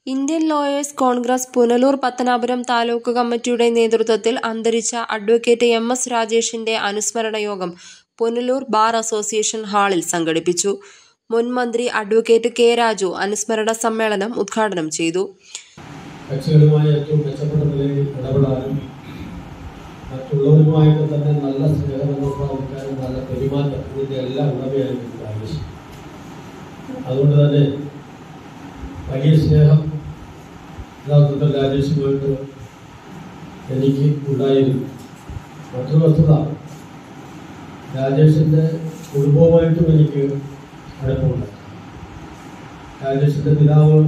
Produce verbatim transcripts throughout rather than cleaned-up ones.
Indian lawyers Congress Punalur Pathanapuram taluk കമ്മിറ്റിയുടെ നേതൃത്വത്തിൽ അന്തരിച്ച അഡ്വക്കേറ്റ് എം എസ് രാജേഷിന്റെ അനുസ്മരണ യോഗം പുനലൂർ ബാർ അസോസിയേഷൻ ഹാളിൽ സംഘടിപ്പിച്ചു. മുൻ മന്ത്രി അഡ്വക്കേറ്റ് കെ രാജു അനുസ്മരണ സമ്മേളനം ഉദ്ഘാടനം ചെയ്തു. കക്ഷികളുമായി ഏറ്റവും മെച്ചപ്പെട്ട നിലയിൽ ഇടപെടാനും മറ്റുള്ളവരുമായിട്ട് തന്നെ നല്ല സ്നേഹബന്ധം സ്ഥാപിക്കാനും നല്ല പെരുമാറ്റം ഇതിൻ്റെ എല്ലാം ഉടമയായിരുന്നു രാജേഷ്. അതുകൊണ്ട് തന്നെ വലിയ സ്നേഹം യഥാർത്ഥത്തിൽ രാജേഷുമായിട്ട് എനിക്ക് ഉണ്ടായിരുന്നു. മറ്റൊരു വസ്തുത, രാജേഷിൻ്റെ കുടുംബവുമായിട്ടും എനിക്ക് അടുപ്പമുണ്ട്. രാജേഷിൻ്റെ പിതാവ്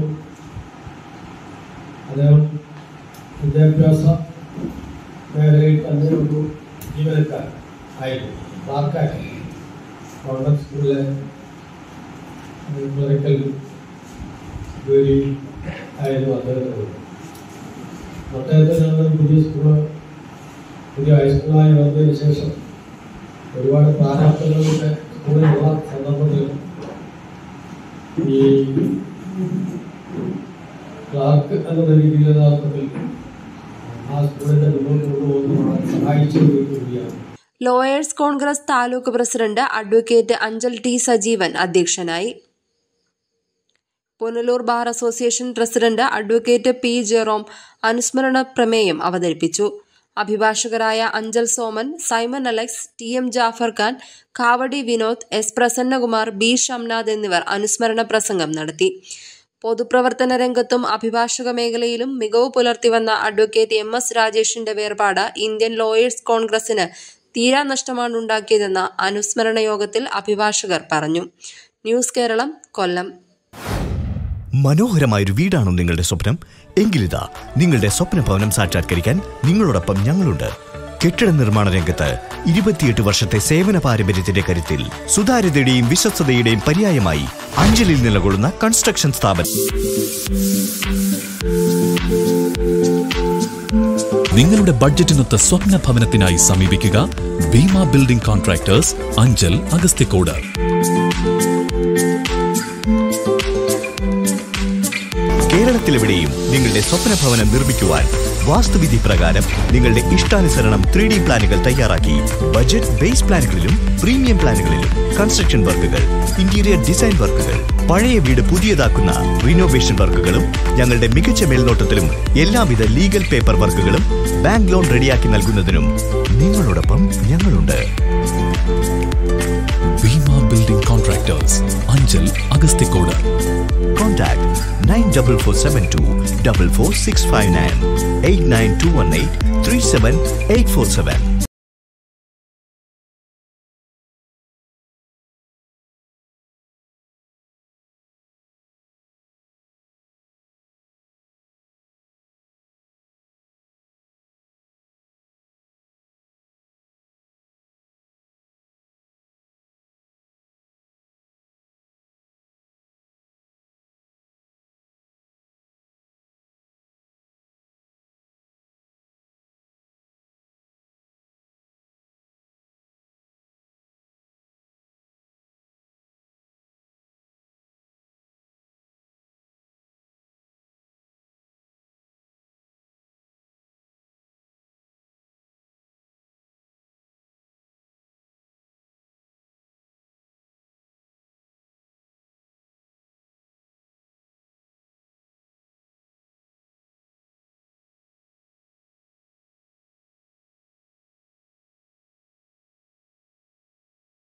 അദ്ദേഹം വിദ്യാഭ്യാസ മേഖലയിൽ തന്നെ ഒരു ജീവനക്കാരൻ ആയിരുന്നു. ക്ലാർക്കായി ഗവൺമെൻറ് സ്കൂളിലെ ക്ലറിക്കൽ ജോലി ആയിരുന്നു അദ്ദേഹത്തിന്. അദ്ദേഹത്തിന് ഞങ്ങൾ പുതിയ സ്കൂള് പുതിയ ഹൈസ്കൂളായി വന്നതിന് ശേഷം ഒരുപാട് പ്രാരാബ്ദങ്ങളുടെ സ്കൂളിലുള്ള സന്ദർഭത്തിൽ ഈ ക്ലാർക്ക് എന്നുള്ള രീതിയിൽ യഥാർത്ഥത്തിൽ ആ സ്കൂളിന്റെ മുന്നോട്ട് കൊണ്ടുപോകുന്നതിന് സഹായിച്ചു കൂടിയാണ്. Lawyers Congress taluk president advocate Anchal T Sajeevan അധ്യക്ഷനായി. Punalur bar association president advocate P Jerome അനുസ്മരണ പ്രമേയം അവതരിപ്പിച്ചു. അഭിഭാഷകരായ Anchal Soman, Simon Alex, T M Jafar Khan, Kavadi Vinod, S Prasannakumar, B Shamnath എന്നിവർ അനുസ്മരണ പ്രസംഗം നടത്തി. പൊതുപ്രവർത്തന രംഗത്തും അഭിഭാഷക മേഖലയിലും മികവ് പുലർത്തിവന്ന അഡ്വക്കേറ്റ് എം എസ് രാജേഷിന്റെ വേർപാട് ഇന്ത്യൻ ലോയേഴ്സ് കോൺഗ്രസിന് തീരാനഷ്ടമാണ് ഉണ്ടാക്കിയതെന്ന് അനുസ്മരണ യോഗത്തിൽ അഭിഭാഷകർ പറഞ്ഞു. ന്യൂസ് കേരളം, കൊല്ലം. മനോഹരമായൊരു വീടാണോ നിങ്ങളുടെ സ്വപ്നം? എങ്കിലിതാ നിങ്ങളുടെ സ്വപ്ന ഭവനം സാക്ഷാത്കരിക്കാൻ നിങ്ങളോടൊപ്പം ഞങ്ങളുണ്ട്. കെട്ടിട നിർമ്മാണ രംഗത്ത് ഇരുപത്തിയെട്ട് വർഷത്തെ സേവന പാരമ്പര്യത്തിന്റെ കരുത്തിൽ സുതാര്യതയുടെയും വിശ്വസ്തതയുടെയും പര്യായമായി അഞ്ചലിൽ നിലകൊള്ളുന്ന കൺസ്ട്രക്ഷൻ സ്ഥാപനം. നിങ്ങളുടെ ബഡ്ജറ്റിനൊത്ത സ്വപ്ന ഭവനത്തിനായി സമീപിക്കുക ഭീമ ബിൽഡിംഗ് കോൺട്രാക്ടേഴ്സ്, അഞ്ചൽ, അഗസ്ത്യക്കോട്. കേരളത്തിലെവിടെയും നിങ്ങളുടെ സ്വപ്ന ഭവനം നിർമ്മിക്കുവാൻ വാസ്തുവിധി പ്രകാരം നിങ്ങളുടെ ഇഷ്ടാനുസരണം ത്രീ ഡി പ്ലാനുകൾ തയ്യാറാക്കി ബജറ്റ് ബേസ് പ്ലാനുകളിലും പ്രീമിയം പ്ലാനുകളിലും കൺസ്ട്രക്ഷൻ വർക്കുകൾ, ഇന്റീരിയർ ഡിസൈൻ വർക്കുകൾ, പഴയ വീട് പുതിയതാക്കുന്ന റിനോവേഷൻ വർക്കുകളും ഞങ്ങളുടെ മികച്ച മേൽനോട്ടത്തിലും എല്ലാവിധ ലീഗൽ പേപ്പർ വർക്കുകളും ബാങ്ക് ലോൺ റെഡിയാക്കി നൽകുന്നതിനും നിങ്ങളോടൊപ്പം ഞങ്ങളുണ്ട്. Bhima building contractors, Anchal, Agasthyakode. Contact nine four four seven two four four six five nine eight nine two one eight three seven eight four seven.